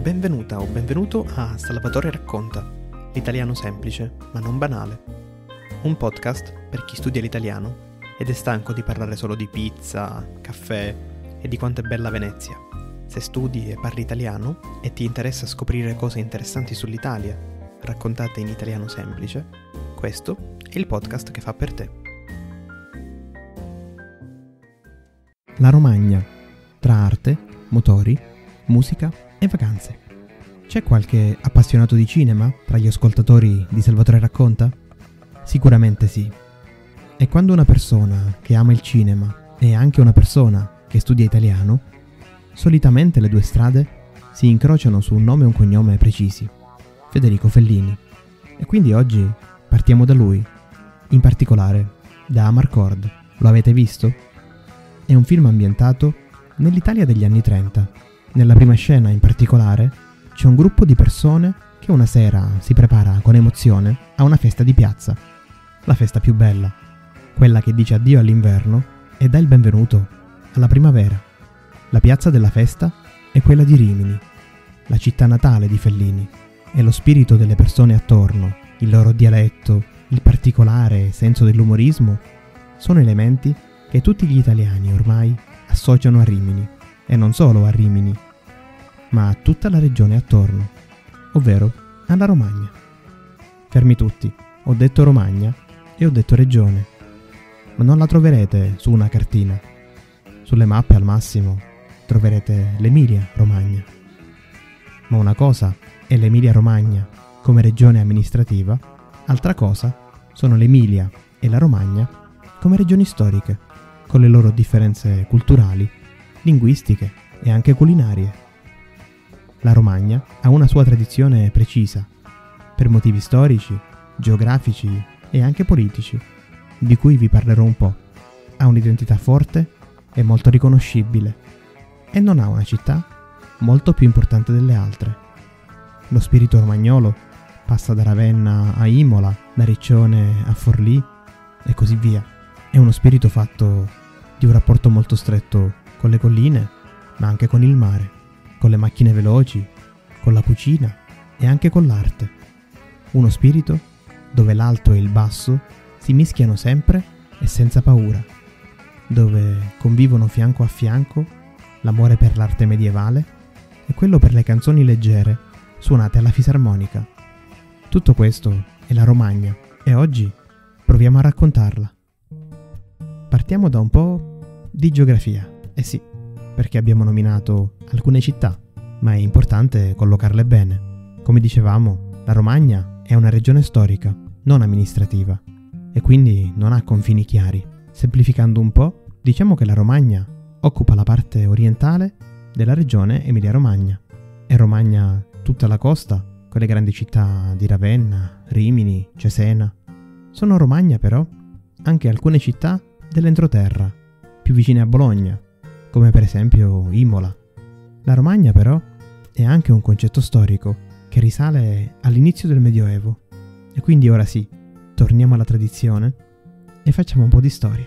Benvenuta o benvenuto a Salvatore Racconta, l'italiano semplice ma non banale. Un podcast per chi studia l'italiano ed è stanco di parlare solo di pizza, caffè e di quanto è bella Venezia. Se studi e parli italiano e ti interessa scoprire cose interessanti sull'Italia, raccontate in italiano semplice, questo è il podcast che fa per te. La Romagna, tra arte, motori, musica e vacanze. C'è qualche appassionato di cinema tra gli ascoltatori di Salvatore Racconta? Sicuramente sì. E quando una persona che ama il cinema è anche una persona che studia italiano, solitamente le due strade si incrociano su un nome e un cognome precisi: Federico Fellini. E quindi oggi partiamo da lui, in particolare da Amarcord. Lo avete visto? È un film ambientato nell'Italia degli anni 30. Nella prima scena, in particolare, c'è un gruppo di persone che una sera si prepara con emozione a una festa di piazza. La festa più bella, quella che dice addio all'inverno e dà il benvenuto alla primavera. La piazza della festa è quella di Rimini, la città natale di Fellini, e lo spirito delle persone attorno, il loro dialetto, il particolare senso dell'umorismo, sono elementi che tutti gli italiani ormai associano a Rimini. E non solo a Rimini, ma a tutta la regione attorno, ovvero alla Romagna. Fermi tutti, ho detto Romagna e ho detto regione, ma non la troverete su una cartina. Sulle mappe al massimo troverete l'Emilia Romagna. Ma una cosa è l'Emilia Romagna come regione amministrativa, altra cosa sono l'Emilia e la Romagna come regioni storiche, con le loro differenze culturali, linguistiche e anche culinarie. La Romagna ha una sua tradizione precisa, per motivi storici, geografici e anche politici, di cui vi parlerò un po'. Ha un'identità forte e molto riconoscibile, e non ha una città molto più importante delle altre. Lo spirito romagnolo passa da Ravenna a Imola, da Riccione a Forlì e così via. È uno spirito fatto di un rapporto molto stretto con le colline, ma anche con il mare, con le macchine veloci, con la cucina e anche con l'arte. Uno spirito dove l'alto e il basso si mischiano sempre e senza paura, dove convivono fianco a fianco l'amore per l'arte medievale e quello per le canzoni leggere suonate alla fisarmonica. Tutto questo è la Romagna e oggi proviamo a raccontarla. Partiamo da un po' di geografia. Eh sì, perché abbiamo nominato alcune città, ma è importante collocarle bene. Come dicevamo, la Romagna è una regione storica, non amministrativa, e quindi non ha confini chiari. Semplificando un po', diciamo che la Romagna occupa la parte orientale della regione Emilia-Romagna, e Romagna tutta la costa, con le grandi città di Ravenna, Rimini, Cesena. Sono Romagna però anche alcune città dell'entroterra, più vicine a Bologna, come per esempio Imola. La Romagna però è anche un concetto storico che risale all'inizio del Medioevo, e quindi ora sì, torniamo alla tradizione e facciamo un po' di storia.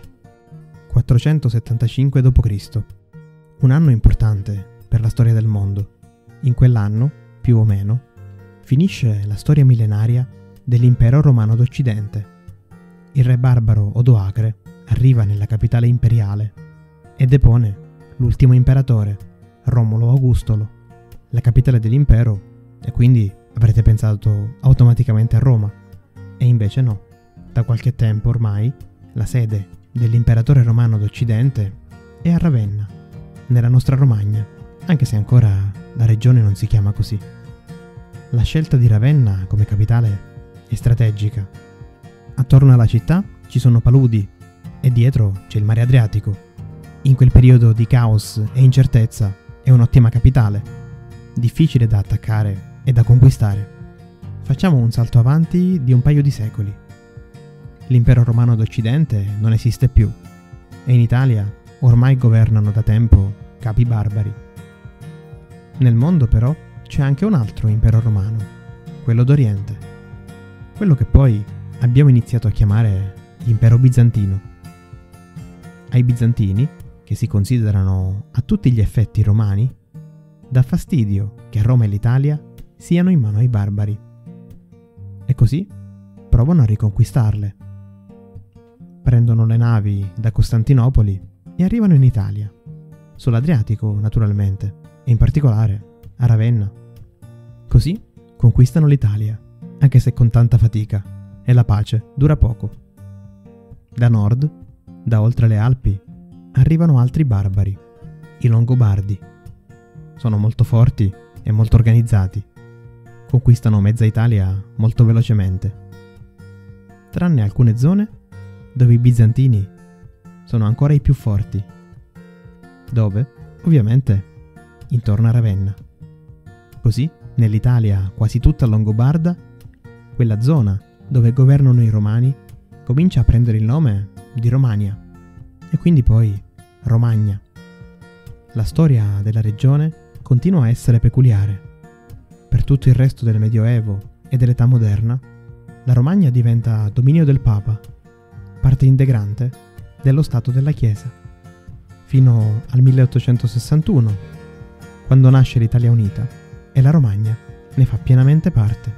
475 d.C., un anno importante per la storia del mondo. In quell'anno, più o meno, finisce la storia millenaria dell'impero romano d'Occidente. Il re barbaro Odoacre arriva nella capitale imperiale e depone l'ultimo imperatore, Romolo Augustolo, la capitale dell'impero, e quindi avrete pensato automaticamente a Roma. E invece no. Da qualche tempo ormai la sede dell'imperatore romano d'Occidente è a Ravenna, nella nostra Romagna, anche se ancora la regione non si chiama così. La scelta di Ravenna come capitale è strategica. Attorno alla città ci sono paludi e dietro c'è il mare Adriatico. In quel periodo di caos e incertezza è un'ottima capitale, difficile da attaccare e da conquistare. Facciamo un salto avanti di un paio di secoli. L'impero romano d'Occidente non esiste più e in Italia ormai governano da tempo capi barbari. Nel mondo però c'è anche un altro impero romano, quello d'Oriente, quello che poi abbiamo iniziato a chiamare l'impero bizantino. Ai bizantini, che si considerano a tutti gli effetti romani, dà fastidio che Roma e l'Italia siano in mano ai barbari. E così provano a riconquistarle. Prendono le navi da Costantinopoli e arrivano in Italia, sull'Adriatico naturalmente, e in particolare a Ravenna. Così conquistano l'Italia, anche se con tanta fatica, e la pace dura poco. Da nord, da oltre le Alpi, arrivano altri barbari, i Longobardi. Sono molto forti e molto organizzati. Conquistano mezza Italia molto velocemente. Tranne alcune zone dove i bizantini sono ancora i più forti. Dove? Ovviamente intorno a Ravenna. Così, nell'Italia quasi tutta longobarda, quella zona dove governano i Romani comincia a prendere il nome di Romania e quindi poi Romagna. La storia della regione continua a essere peculiare. Per tutto il resto del Medioevo e dell'età moderna, la Romagna diventa dominio del Papa, parte integrante dello Stato della Chiesa, fino al 1861, quando nasce l'Italia Unita e la Romagna ne fa pienamente parte.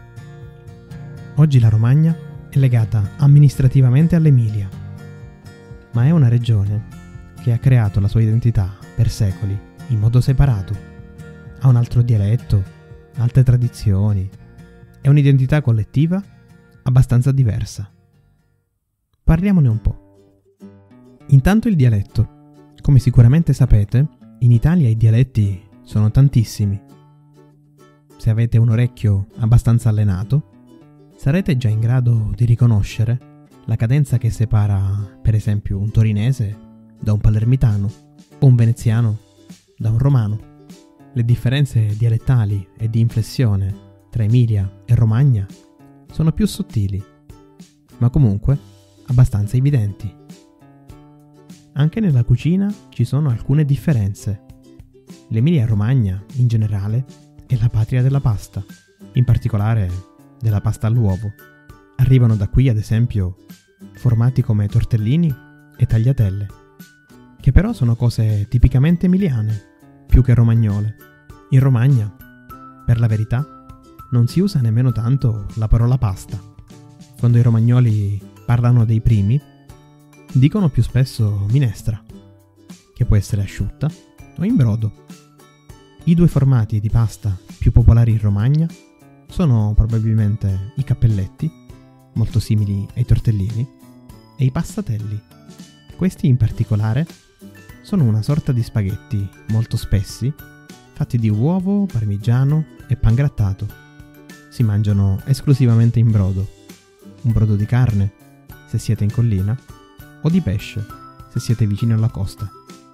Oggi la Romagna è legata amministrativamente all'Emilia, ma è una regione che ha creato la sua identità per secoli in modo separato. Ha un altro dialetto, altre tradizioni e un'identità collettiva abbastanza diversa. Parliamone un po'. Intanto il dialetto. Come sicuramente sapete, in Italia i dialetti sono tantissimi. Se avete un orecchio abbastanza allenato, sarete già in grado di riconoscere la cadenza che separa, per esempio, un torinese da un palermitano o un veneziano da un romano. Le differenze dialettali e di inflessione tra Emilia e Romagna sono più sottili, ma comunque abbastanza evidenti. Anche nella cucina ci sono alcune differenze. L'Emilia-Romagna, in generale, è la patria della pasta, in particolare della pasta all'uovo. Arrivano da qui, ad esempio, formati come tortellini e tagliatelle, che però sono cose tipicamente emiliane, più che romagnole. In Romagna, per la verità, non si usa nemmeno tanto la parola pasta. Quando i romagnoli parlano dei primi, dicono più spesso minestra, che può essere asciutta o in brodo. I due formati di pasta più popolari in Romagna sono probabilmente i cappelletti, molto simili ai tortellini, e i passatelli. Questi in particolare sono una sorta di spaghetti molto spessi, fatti di uovo, parmigiano e pangrattato. Si mangiano esclusivamente in brodo. Un brodo di carne, se siete in collina, o di pesce, se siete vicini alla costa.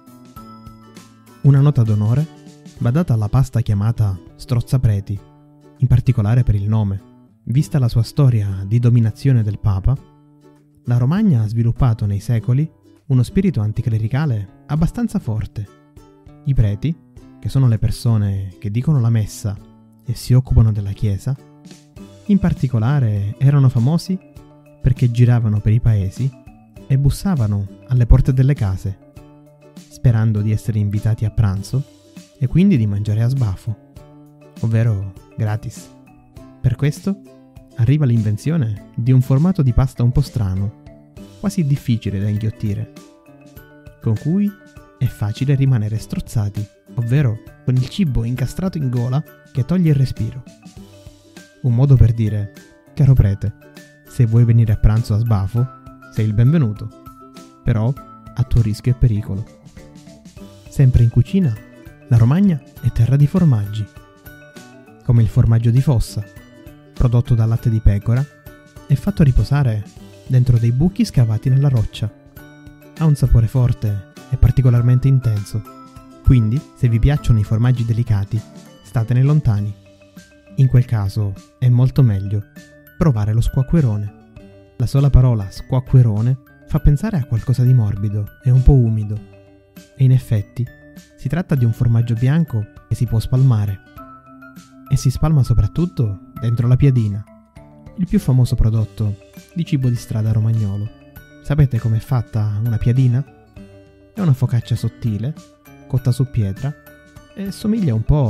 Una nota d'onore va data alla pasta chiamata strozzapreti, in particolare per il nome. Vista la sua storia di dominazione del Papa, la Romagna ha sviluppato nei secoli uno spirito anticlericale abbastanza forte. I preti, che sono le persone che dicono la messa e si occupano della chiesa, in particolare erano famosi perché giravano per i paesi e bussavano alle porte delle case, sperando di essere invitati a pranzo e quindi di mangiare a sbafo, ovvero gratis. Per questo arriva l'invenzione di un formato di pasta un po' strano, quasi difficile da inghiottire, con cui è facile rimanere strozzati, ovvero con il cibo incastrato in gola che toglie il respiro. Un modo per dire: caro prete, se vuoi venire a pranzo a sbafo, sei il benvenuto, però a tuo rischio e pericolo. Sempre in cucina, la Romagna è terra di formaggi, come il formaggio di fossa, prodotto da latte di pecora e fatto riposare dentro dei buchi scavati nella roccia. Ha un sapore forte e particolarmente intenso, quindi se vi piacciono i formaggi delicati, statene lontani. In quel caso è molto meglio provare lo squacquerone. La sola parola squacquerone fa pensare a qualcosa di morbido e un po' umido, e in effetti si tratta di un formaggio bianco che si può spalmare, e si spalma soprattutto dentro la piadina, il più famoso prodotto di cibo di strada romagnolo. Sapete com'è fatta una piadina? È una focaccia sottile, cotta su pietra, e somiglia un po'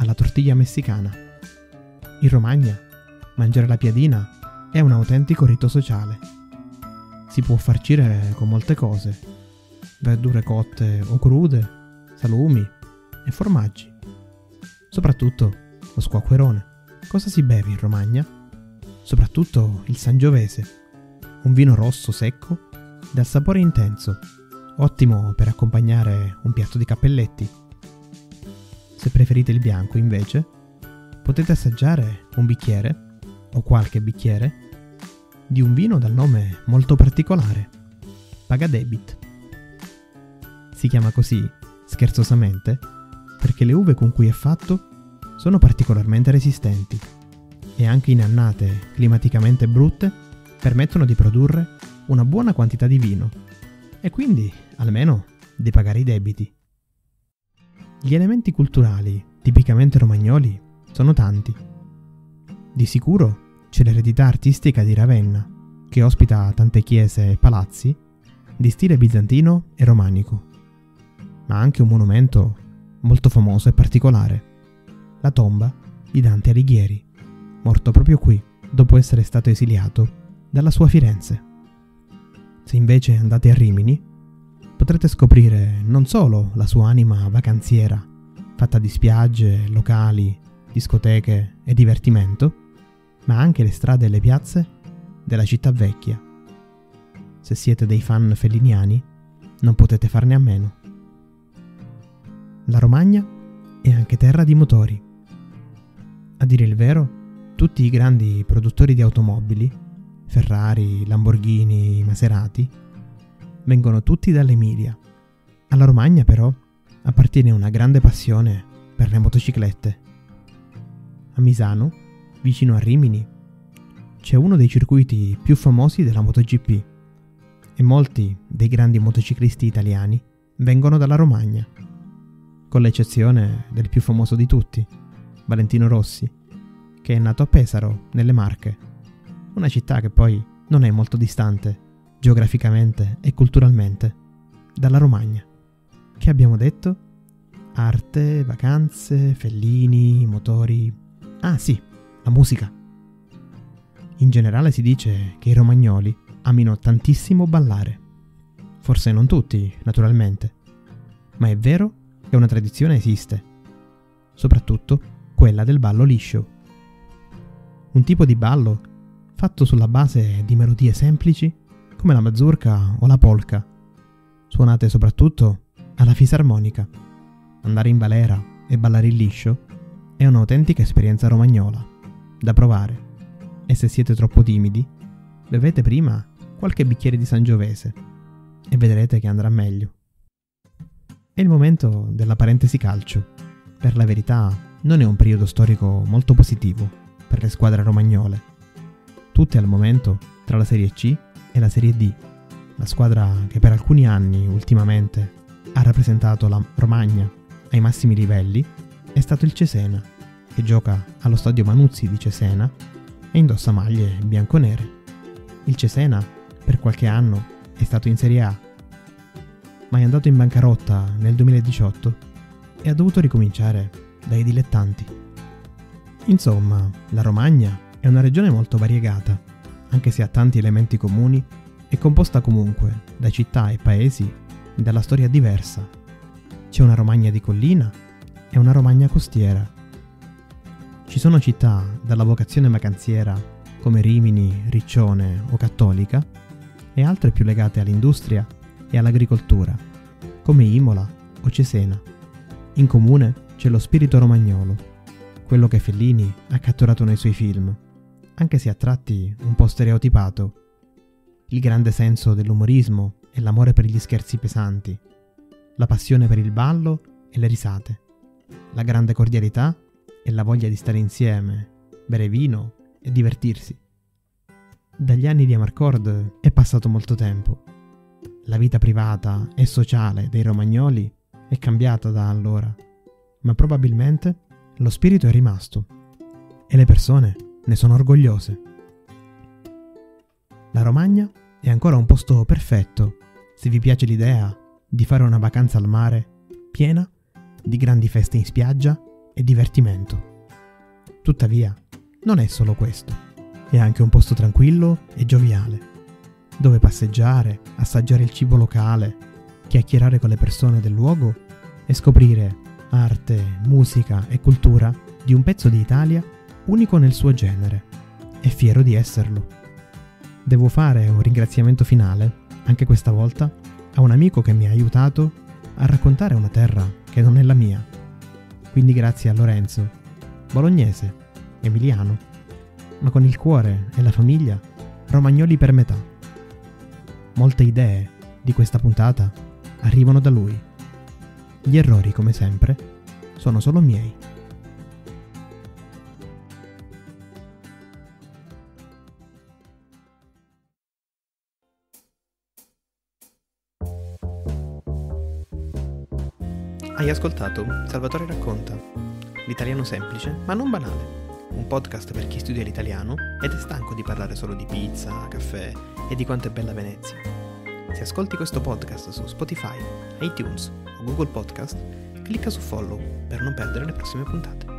alla tortiglia messicana. In Romagna, mangiare la piadina è un autentico rito sociale. Si può farcire con molte cose: verdure cotte o crude, salumi e formaggi. Soprattutto lo squacquerone. Cosa si beve in Romagna? Soprattutto il sangiovese, un vino rosso secco dal sapore intenso, ottimo per accompagnare un piatto di cappelletti. Se preferite il bianco, invece, potete assaggiare un bicchiere, o qualche bicchiere, di un vino dal nome molto particolare, Pagadebit. Si chiama così, scherzosamente, perché le uve con cui è fatto sono particolarmente resistenti e anche in annate climaticamente brutte permettono di produrre una buona quantità di vino e quindi, almeno, di pagare i debiti. Gli elementi culturali tipicamente romagnoli sono tanti. Di sicuro c'è l'eredità artistica di Ravenna, che ospita tante chiese e palazzi di stile bizantino e romanico, ma anche un monumento molto famoso e particolare, la tomba di Dante Alighieri, morto proprio qui dopo essere stato esiliato dalla sua Firenze. Se invece andate a Rimini, potrete scoprire non solo la sua anima vacanziera, fatta di spiagge, locali, discoteche e divertimento, ma anche le strade e le piazze della città vecchia. Se siete dei fan felliniani, non potete farne a meno. La Romagna è anche terra di motori. A dire il vero, tutti i grandi produttori di automobili, Ferrari, Lamborghini, Maserati, vengono tutti dall'Emilia. Alla Romagna, però, appartiene una grande passione per le motociclette. A Misano, vicino a Rimini, c'è uno dei circuiti più famosi della MotoGP e molti dei grandi motociclisti italiani vengono dalla Romagna, con l'eccezione del più famoso di tutti, Valentino Rossi, che è nato a Pesaro, nelle Marche, una città che poi non è molto distante, geograficamente e culturalmente, dalla Romagna. Che abbiamo detto? Arte, vacanze, Fellini, motori... Ah sì, la musica. In generale si dice che i romagnoli amino tantissimo ballare. Forse non tutti, naturalmente, ma è vero che una tradizione esiste, soprattutto quella del ballo liscio. Un tipo di ballo fatto sulla base di melodie semplici come la mazurka o la polka, suonate soprattutto alla fisarmonica. Andare in balera e ballare il liscio è un'autentica esperienza romagnola, da provare, e se siete troppo timidi, bevete prima qualche bicchiere di sangiovese e vedrete che andrà meglio. È il momento della parentesi calcio. Per la verità, non è un periodo storico molto positivo per le squadre romagnole, tutte al momento tra la Serie C e la Serie D. La squadra che per alcuni anni, ultimamente, ha rappresentato la Romagna ai massimi livelli è stato il Cesena, che gioca allo stadio Manuzzi di Cesena e indossa maglie bianconere. Il Cesena, per qualche anno, è stato in Serie A, ma è andato in bancarotta nel 2018 e ha dovuto ricominciare dai dilettanti. Insomma, la Romagna è una regione molto variegata, anche se ha tanti elementi comuni, è composta comunque da città e paesi dalla storia diversa. C'è una Romagna di collina e una Romagna costiera. Ci sono città dalla vocazione vacanziera come Rimini, Riccione o Cattolica e altre più legate all'industria e all'agricoltura come Imola o Cesena. In comune c'è lo spirito romagnolo, quello che Fellini ha catturato nei suoi film, anche se a tratti un po' stereotipato. Il grande senso dell'umorismo e l'amore per gli scherzi pesanti, la passione per il ballo e le risate, la grande cordialità e la voglia di stare insieme, bere vino e divertirsi. Dagli anni di Amarcord è passato molto tempo. La vita privata e sociale dei romagnoli è cambiata da allora, ma probabilmente lo spirito è rimasto e le persone ne sono orgogliose. La Romagna è ancora un posto perfetto se vi piace l'idea di fare una vacanza al mare piena di grandi feste in spiaggia e divertimento. Tuttavia, non è solo questo. È anche un posto tranquillo e gioviale, dove passeggiare, assaggiare il cibo locale, chiacchierare con le persone del luogo e scoprire arte, musica e cultura di un pezzo di Italia unico nel suo genere e fiero di esserlo. Devo fare un ringraziamento finale, anche questa volta, a un amico che mi ha aiutato a raccontare una terra che non è la mia. Quindi grazie a Lorenzo, bolognese, emiliano, ma con il cuore e la famiglia romagnoli per metà. Molte idee di questa puntata arrivano da lui. Gli errori, come sempre, sono solo miei. Hai ascoltato Salvatore racconta, l'italiano semplice ma non banale, un podcast per chi studia l'italiano ed è stanco di parlare solo di pizza, caffè e di quanto è bella Venezia. Se ascolti questo podcast su Spotify, iTunes o Google Podcast, clicca su follow per non perdere le prossime puntate.